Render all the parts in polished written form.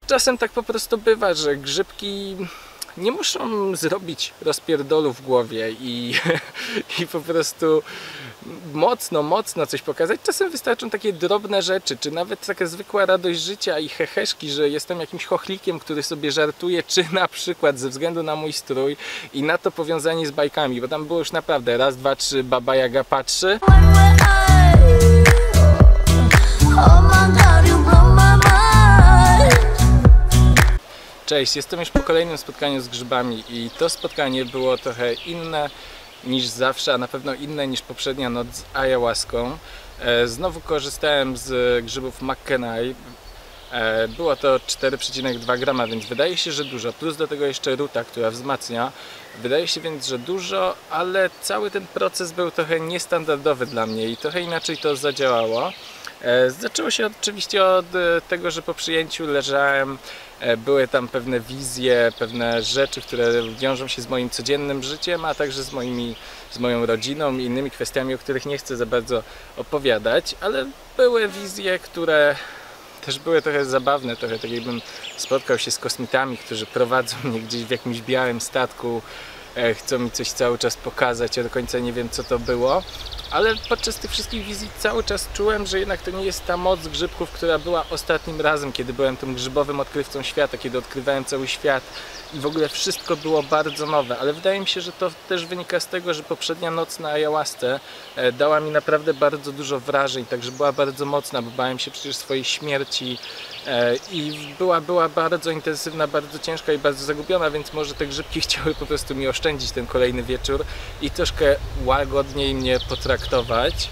czasem tak po prostu bywa, że grzybki nie muszą zrobić rozpierdolu w głowie i po prostu mocno coś pokazać. Czasem wystarczą takie drobne rzeczy, czy nawet taka zwykła radość życia i heheszki, że jestem jakimś chochlikiem, który sobie żartuje, czy na przykład ze względu na mój strój i na to powiązanie z bajkami, bo tam było już naprawdę raz, dwa, trzy, Baba Jaga patrzy. Cześć, jestem już po kolejnym spotkaniu z grzybami i to spotkanie było trochę inne niż zawsze, a na pewno inne niż poprzednia noc z ayahuaską. Znowu korzystałem z grzybów McKenna. Było to 4,2 grama, więc wydaje się, że dużo. Plus do tego jeszcze ruta, która wzmacnia. Wydaje się więc, że dużo, ale cały ten proces był trochę niestandardowy dla mnie i trochę inaczej to zadziałało. Zaczęło się oczywiście od tego, że po przyjęciu leżałem, były tam pewne wizje, pewne rzeczy, które wiążą się z moim codziennym życiem, a także z moją rodziną i innymi kwestiami, o których nie chcę za bardzo opowiadać, ale były wizje, które też były trochę zabawne, trochę tak jakbym spotkał się z kosmitami, którzy prowadzą mnie gdzieś w jakimś białym statku, chcą mi coś cały czas pokazać, ja do końca nie wiem, co to było. Ale podczas tych wszystkich wizji cały czas czułem, że jednak to nie jest ta moc grzybków, która była ostatnim razem, kiedy byłem tym grzybowym odkrywcą świata, kiedy odkrywałem cały świat i w ogóle wszystko było bardzo nowe. Ale wydaje mi się, że to też wynika z tego, że poprzednia noc na ayahuasce dała mi naprawdę bardzo dużo wrażeń, także była bardzo mocna, bo bałem się przecież swojej śmierci i była bardzo intensywna, bardzo ciężka i bardzo zagubiona, więc może te grzybki chciały po prostu mi oszczędzić ten kolejny wieczór i troszkę łagodniej mnie potraktować.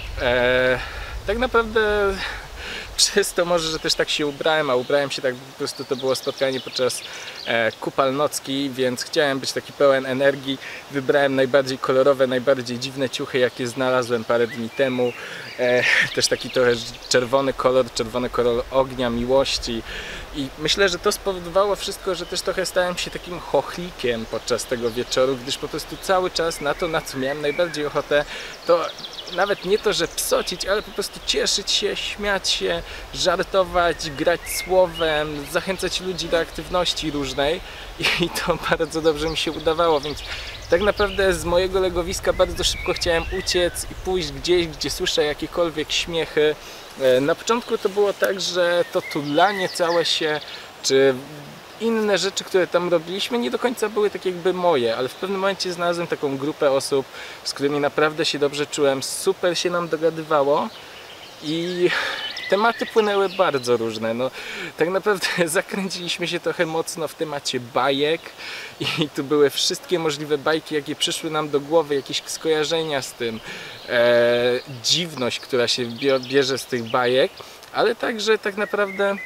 Tak naprawdę przez to może, że też tak się ubrałem, a ubrałem się tak po prostu, to było spotkanie podczas kupalnocki, więc chciałem być taki pełen energii. Wybrałem najbardziej kolorowe, najbardziej dziwne ciuchy, jakie znalazłem parę dni temu. Też taki trochę czerwony kolor ognia, miłości. I myślę, że to spowodowało wszystko, że też trochę stałem się takim chochlikiem podczas tego wieczoru, gdyż po prostu cały czas na to, na co miałem najbardziej ochotę, to nawet nie to, że psocić, ale po prostu cieszyć się, śmiać się, żartować, grać słowem, zachęcać ludzi do aktywności różnej i to bardzo dobrze mi się udawało, więc tak naprawdę z mojego legowiska bardzo szybko chciałem uciec i pójść gdzieś, gdzie słyszę jakiekolwiek śmiechy. Na początku to było tak, że to tulanie całe się, czy inne rzeczy, które tam robiliśmy, nie do końca były tak jakby moje, ale w pewnym momencie znalazłem taką grupę osób, z którymi naprawdę się dobrze czułem, super się nam dogadywało i tematy płynęły bardzo różne. No, tak naprawdę zakręciliśmy się trochę mocno w temacie bajek i tu były wszystkie możliwe bajki, jakie przyszły nam do głowy, jakieś skojarzenia z tym, dziwność, która się bierze z tych bajek, ale także tak naprawdę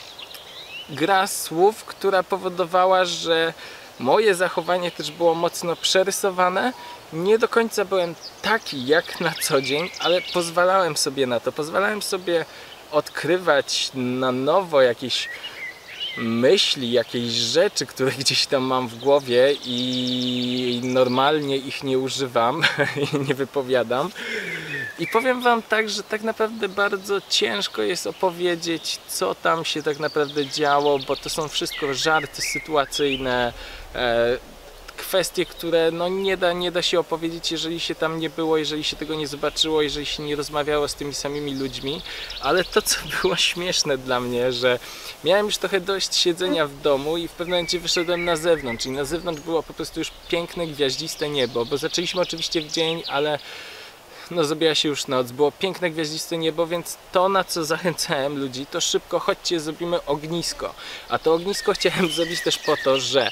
gra słów, która powodowała, że moje zachowanie też było mocno przerysowane. Nie do końca byłem taki jak na co dzień, ale pozwalałem sobie na to. Pozwalałem sobie odkrywać na nowo jakieś myśli, jakieś rzeczy, które gdzieś tam mam w głowie i normalnie ich nie używam i nie wypowiadam. I powiem wam tak, że tak naprawdę bardzo ciężko jest opowiedzieć, co tam się tak naprawdę działo, bo to są wszystko żarty sytuacyjne, kwestie, które no nie da się opowiedzieć, jeżeli się tam nie było, jeżeli się tego nie zobaczyło, jeżeli się nie rozmawiało z tymi samymi ludźmi. Ale to, co było śmieszne dla mnie, że miałem już trochę dość siedzenia w domu i w pewnym momencie wyszedłem na zewnątrz. I na zewnątrz było po prostu już piękne, gwiaździste niebo, bo zaczęliśmy oczywiście w dzień, ale no zrobiła się już noc, było piękne, gwiaździste niebo, więc to, na co zachęcałem ludzi, to szybko chodźcie, zrobimy ognisko. A to ognisko chciałem zrobić też po to, że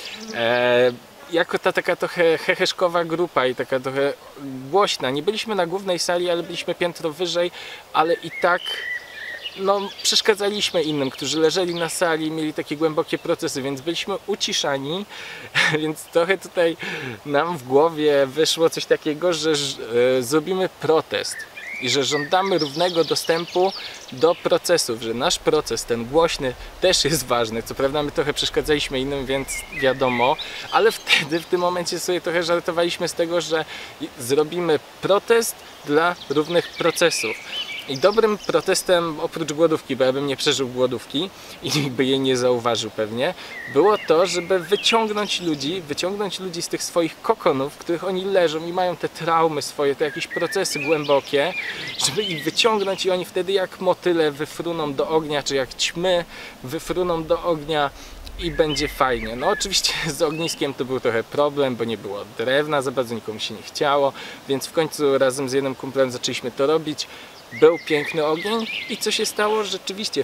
jako ta taka trochę heheszkowa grupa i taka trochę głośna, nie byliśmy na głównej sali, ale byliśmy piętro wyżej, ale i tak no, przeszkadzaliśmy innym, którzy leżeli na sali, mieli takie głębokie procesy, więc byliśmy uciszani, więc trochę tutaj nam w głowie wyszło coś takiego, że zrobimy protest i że żądamy równego dostępu do procesów, że nasz proces, ten głośny, też jest ważny. Co prawda my trochę przeszkadzaliśmy innym, więc wiadomo, ale wtedy w tym momencie sobie trochę żartowaliśmy z tego, że zrobimy protest dla równych procesów. I dobrym protestem, oprócz głodówki, bo ja bym nie przeżył głodówki i nikt by jej nie zauważył pewnie, było to, żeby wyciągnąć ludzi z tych swoich kokonów, w których oni leżą i mają te traumy swoje, te jakieś procesy głębokie, żeby ich wyciągnąć i oni wtedy jak motyle wyfruną do ognia, czy jak ćmy wyfruną do ognia i będzie fajnie. No oczywiście z ogniskiem to był trochę problem, bo nie było drewna, za bardzo nikomu się nie chciało, więc w końcu razem z jednym kumplem zaczęliśmy to robić. Był piękny ogień i co się stało? Rzeczywiście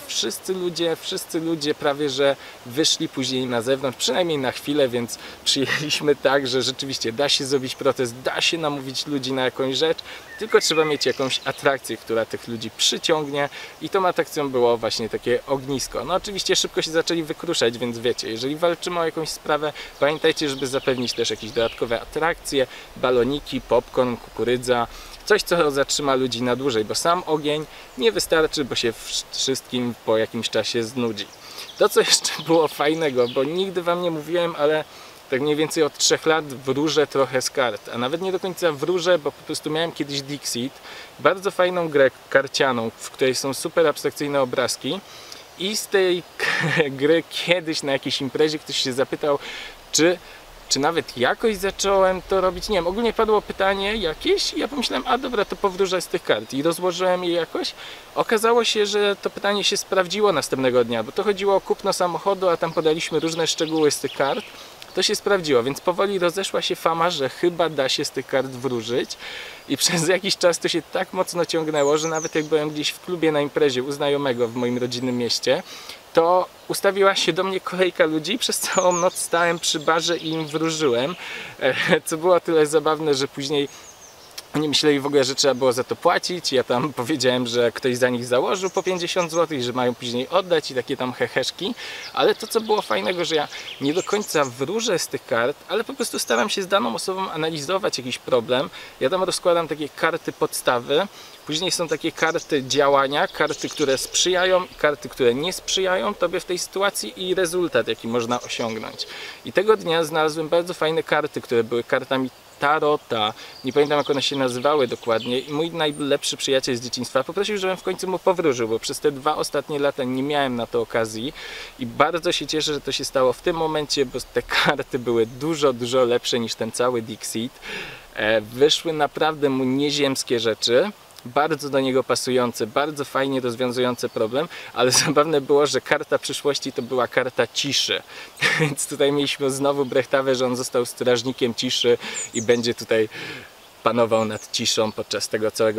wszyscy ludzie prawie że wyszli później na zewnątrz, przynajmniej na chwilę, więc przyjęliśmy tak, że rzeczywiście da się zrobić protest, da się namówić ludzi na jakąś rzecz, tylko trzeba mieć jakąś atrakcję, która tych ludzi przyciągnie i tą atrakcją było właśnie takie ognisko. No oczywiście szybko się zaczęli wykruszać, więc wiecie, jeżeli walczymy o jakąś sprawę, pamiętajcie, żeby zapewnić też jakieś dodatkowe atrakcje, baloniki, popcorn, kukurydza, coś, co zatrzyma ludzi na dłużej, bo sam ogień nie wystarczy, bo się wszystkim po jakimś czasie znudzi. To, co jeszcze było fajnego, bo nigdy wam nie mówiłem, ale tak mniej więcej od 3 lat wróżę trochę z kart, a nawet nie do końca wróżę, bo po prostu miałem kiedyś Dixit, bardzo fajną grę karcianą, w której są super abstrakcyjne obrazki i z tej gry kiedyś na jakiejś imprezie ktoś się zapytał, czy nawet jakoś zacząłem to robić, nie wiem, ogólnie padło pytanie jakieś i ja pomyślałem, a dobra, to powróżę z tych kart i rozłożyłem je jakoś. Okazało się, że to pytanie się sprawdziło następnego dnia, bo to chodziło o kupno samochodu, a tam podaliśmy różne szczegóły z tych kart. To się sprawdziło, więc powoli rozeszła się fama, że chyba da się z tych kart wróżyć i przez jakiś czas to się tak mocno ciągnęło, że nawet jak byłem gdzieś w klubie na imprezie u znajomego w moim rodzinnym mieście, to ustawiła się do mnie kolejka ludzi i przez całą noc stałem przy barze i im wróżyłem, co było tyle zabawne, że później oni myśleli w ogóle, że trzeba było za to płacić. Ja tam powiedziałem, że ktoś za nich założył po 50 zł i że mają później oddać i takie tam heheszki. Ale to, co było fajnego, że ja nie do końca wróżę z tych kart, ale po prostu staram się z daną osobą analizować jakiś problem. Ja tam rozkładam takie karty podstawy. Później są takie karty działania, karty, które sprzyjają i karty, które nie sprzyjają tobie w tej sytuacji i rezultat, jaki można osiągnąć. I tego dnia znalazłem bardzo fajne karty, które były kartami tarota, nie pamiętam jak one się nazywały dokładnie i mój najlepszy przyjaciel z dzieciństwa poprosił, żebym w końcu mu powróżył, bo przez te 2 ostatnie lata nie miałem na to okazji i bardzo się cieszę, że to się stało w tym momencie, bo te karty były dużo lepsze niż ten cały Dixit. Wyszły naprawdę mu nieziemskie rzeczy, bardzo do niego pasujące, bardzo fajnie rozwiązujące problem, ale zabawne było, że karta przyszłości to była karta ciszy. Więc tutaj mieliśmy znowu Brechtawę, że on został strażnikiem ciszy i będzie tutaj panował nad ciszą podczas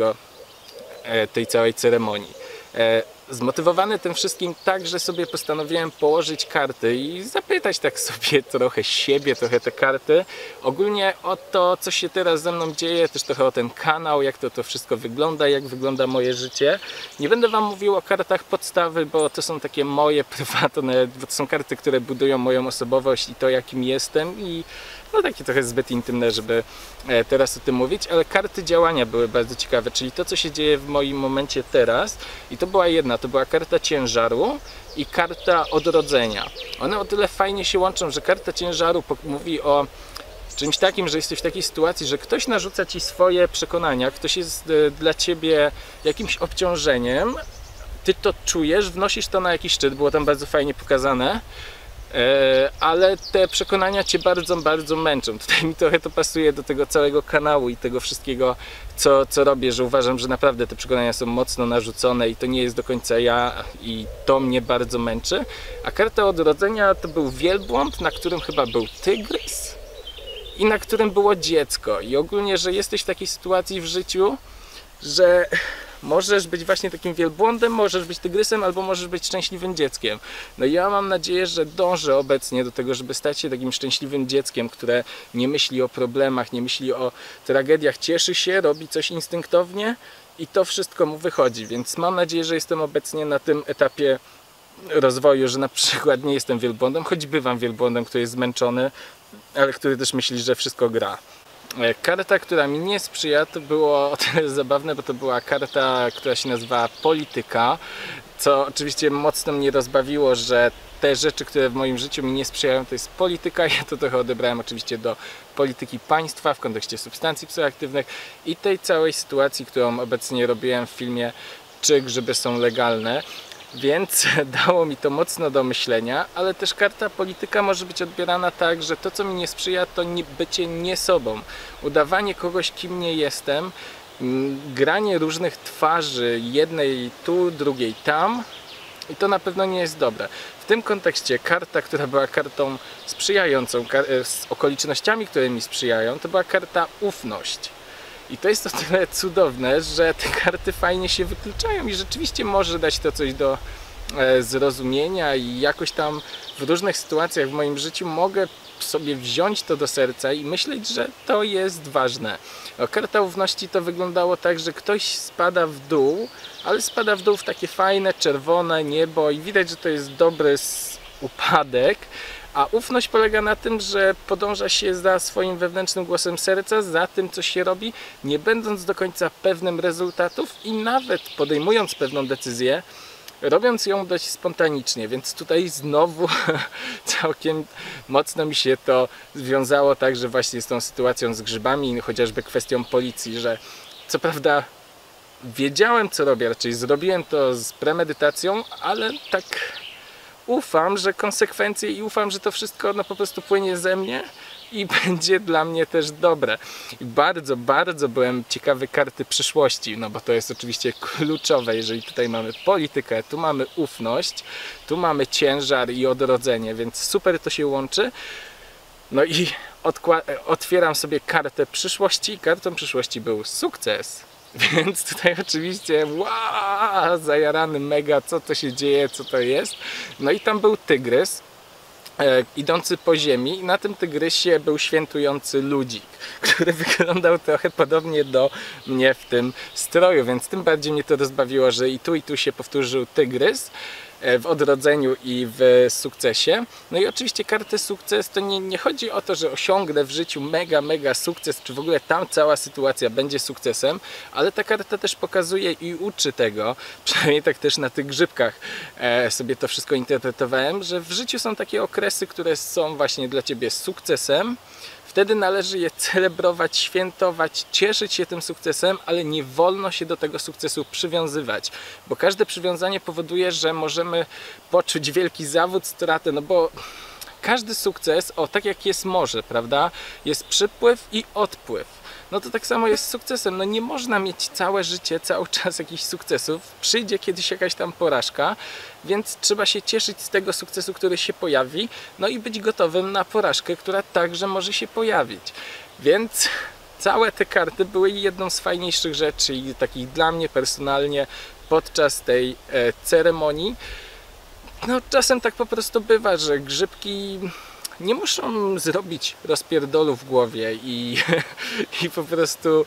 tej całej ceremonii. Zmotywowany tym wszystkim tak, że sobie postanowiłem położyć karty i zapytać tak sobie trochę siebie, trochę te karty. Ogólnie o to, co się teraz ze mną dzieje, też trochę o ten kanał, jak to wszystko wygląda, jak wygląda moje życie. Nie będę wam mówił o kartach podstawy, bo to są takie moje prywatne, bo to są karty, które budują moją osobowość i to, jakim jestem i no takie trochę zbyt intymne, żeby teraz o tym mówić, ale karty działania były bardzo ciekawe, czyli to, co się dzieje w moim momencie teraz i to była jedna, to była karta ciężaru i karta odrodzenia. One o tyle fajnie się łączą, że karta ciężaru mówi o czymś takim, że jesteś w takiej sytuacji, że ktoś narzuca ci swoje przekonania, ktoś jest dla ciebie jakimś obciążeniem, ty to czujesz, wnosisz to na jakiś szczyt, było tam bardzo fajnie pokazane, ale te przekonania cię bardzo męczą. Tutaj mi trochę to pasuje do tego całego kanału i tego wszystkiego, co robię, że uważam, że naprawdę te przekonania są mocno narzucone i to nie jest do końca ja i to mnie bardzo męczy. A karta odrodzenia to był wielbłąd, na którym chyba był tygrys i na którym było dziecko. I ogólnie, że jesteś w takiej sytuacji w życiu, że możesz być właśnie takim wielbłądem, możesz być tygrysem, albo możesz być szczęśliwym dzieckiem. No i ja mam nadzieję, że dążę obecnie do tego, żeby stać się takim szczęśliwym dzieckiem, które nie myśli o problemach, nie myśli o tragediach, cieszy się, robi coś instynktownie i to wszystko mu wychodzi. Więc mam nadzieję, że jestem obecnie na tym etapie rozwoju, że na przykład nie jestem wielbłądem, choć bywam wielbłądem, który jest zmęczony, ale który też myśli, że wszystko gra. Karta, która mi nie sprzyja, to było o tyle zabawne, bo to była karta, która się nazywała Polityka, co oczywiście mocno mnie rozbawiło, że te rzeczy, które w moim życiu mi nie sprzyjają, to jest polityka. Ja to trochę odebrałem oczywiście do polityki państwa w kontekście substancji psychoaktywnych i tej całej sytuacji, którą obecnie robiłem w filmie czy grzyby są legalne. Więc dało mi to mocno do myślenia, ale też karta polityka może być odbierana tak, że to, co mi nie sprzyja, to bycie nie sobą. Udawanie kogoś, kim nie jestem, granie różnych twarzy, jednej tu, drugiej tam, i to na pewno nie jest dobre. W tym kontekście karta, która była kartą sprzyjającą, z okolicznościami, które mi sprzyjają, to była karta ufność. I to jest o tyle cudowne, że te karty fajnie się wykluczają i rzeczywiście może dać to coś do zrozumienia i jakoś tam w różnych sytuacjach w moim życiu mogę sobie wziąć to do serca i myśleć, że to jest ważne. Karta ufności to wyglądało tak, że ktoś spada w dół, ale spada w dół w takie fajne, czerwone niebo i widać, że to jest dobry upadek. A ufność polega na tym, że podąża się za swoim wewnętrznym głosem serca, za tym, co się robi, nie będąc do końca pewnym rezultatów i nawet podejmując pewną decyzję, robiąc ją dość spontanicznie, więc tutaj znowu całkiem mocno mi się to związało także właśnie z tą sytuacją z grzybami, chociażby kwestią policji, że co prawda wiedziałem, co robię, raczej zrobiłem to z premedytacją, ale tak ufam, że konsekwencje i ufam, że to wszystko po prostu płynie ze mnie i będzie dla mnie też dobre. I bardzo, bardzo byłem ciekawy karty przyszłości, no bo to jest oczywiście kluczowe, jeżeli tutaj mamy politykę, tu mamy ufność, tu mamy ciężar i odrodzenie, więc super to się łączy. No i otwieram sobie kartę przyszłości i kartą przyszłości był sukces. Więc tutaj oczywiście zajarany mega, co to się dzieje, co to jest. No i tam był tygrys idący po ziemi i na tym tygrysie był świętujący ludzik, który wyglądał trochę podobnie do mnie w tym stroju, więc tym bardziej mnie to rozbawiło, że i tu się powtórzył tygrys w odrodzeniu i w sukcesie. No i oczywiście karty sukces to nie chodzi o to, że osiągnę w życiu mega sukces, czy w ogóle tam cała sytuacja będzie sukcesem, ale ta karta też pokazuje i uczy tego, przynajmniej tak też na tych grzybkach sobie to wszystko interpretowałem, że w życiu są takie okresy, które są właśnie dla Ciebie sukcesem. Wtedy należy je celebrować, świętować, cieszyć się tym sukcesem, ale nie wolno się do tego sukcesu przywiązywać, bo każde przywiązanie powoduje, że możemy poczuć wielki zawód, stratę, no bo każdy sukces, tak jak jest morze, prawda, jest przypływ i odpływ. No to tak samo jest z sukcesem. No nie można mieć całe życie, cały czas jakichś sukcesów. Przyjdzie kiedyś jakaś tam porażka, więc trzeba się cieszyć z tego sukcesu, który się pojawi, no i być gotowym na porażkę, która także może się pojawić. Więc całe te karty były jedną z fajniejszych rzeczy i takich dla mnie personalnie podczas tej ceremonii. No czasem tak po prostu bywa, że grzybki nie muszą zrobić rozpierdolu w głowie i po prostu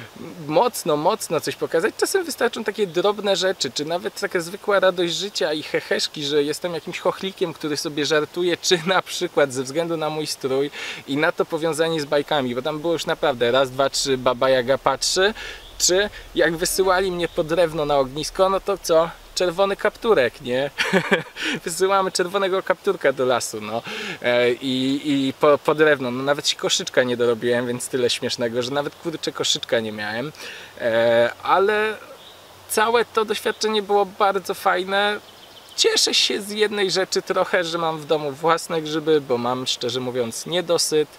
mocno coś pokazać. Czasem wystarczą takie drobne rzeczy, czy nawet taka zwykła radość życia i heheszki, że jestem jakimś chochlikiem, który sobie żartuje, czy na przykład ze względu na mój strój i na to powiązanie z bajkami, bo tam było już naprawdę raz, dwa, trzy, Baba Jaga patrzy, czy jak wysyłali mnie po drewno na ognisko, no to co? Czerwony kapturek, nie? Wysyłamy czerwonego kapturka do lasu, no. I po drewno. No nawet się koszyczka nie dorobiłem, więc tyle śmiesznego, że nawet kurczę koszyczka nie miałem. Ale całe to doświadczenie było bardzo fajne. Cieszę się z jednej rzeczy trochę, że mam w domu własne grzyby, bo mam, szczerze mówiąc, niedosyt.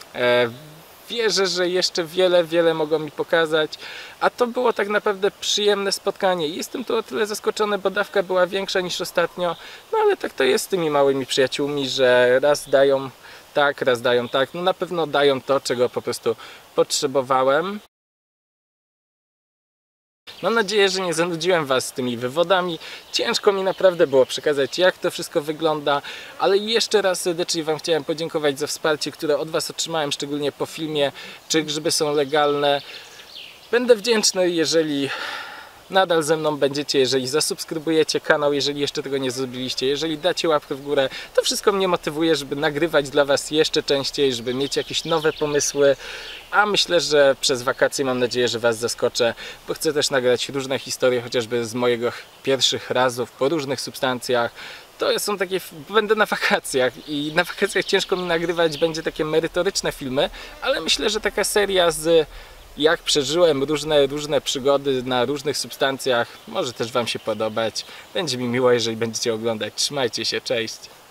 Wierzę, że jeszcze wiele mogą mi pokazać, a to było tak naprawdę przyjemne spotkanie. Jestem tu o tyle zaskoczony, bo dawka była większa niż ostatnio, no ale tak to jest z tymi małymi przyjaciółmi, że raz dają tak, raz dają tak. No na pewno dają to, czego po prostu potrzebowałem. Mam nadzieję, że nie zanudziłem Was z tymi wywodami. Ciężko mi naprawdę było przekazać, jak to wszystko wygląda, ale jeszcze raz serdecznie Wam chciałem podziękować za wsparcie, które od Was otrzymałem, szczególnie po filmie, czy grzyby są legalne. Będę wdzięczny, jeżeli nadal ze mną będziecie, jeżeli zasubskrybujecie kanał, jeżeli jeszcze tego nie zrobiliście, jeżeli dacie łapkę w górę, to wszystko mnie motywuje, żeby nagrywać dla Was jeszcze częściej, żeby mieć jakieś nowe pomysły, a myślę, że przez wakacje mam nadzieję, że Was zaskoczę, bo chcę też nagrać różne historie, chociażby z mojego pierwszych razów po różnych substancjach. To są takie, będę na wakacjach i na wakacjach ciężko mi nagrywać, będzie takie merytoryczne filmy, ale myślę, że taka seria z jak przeżyłem różne przygody na różnych substancjach. Może też Wam się podobać. Będzie mi miło, jeżeli będziecie oglądać. Trzymajcie się, cześć!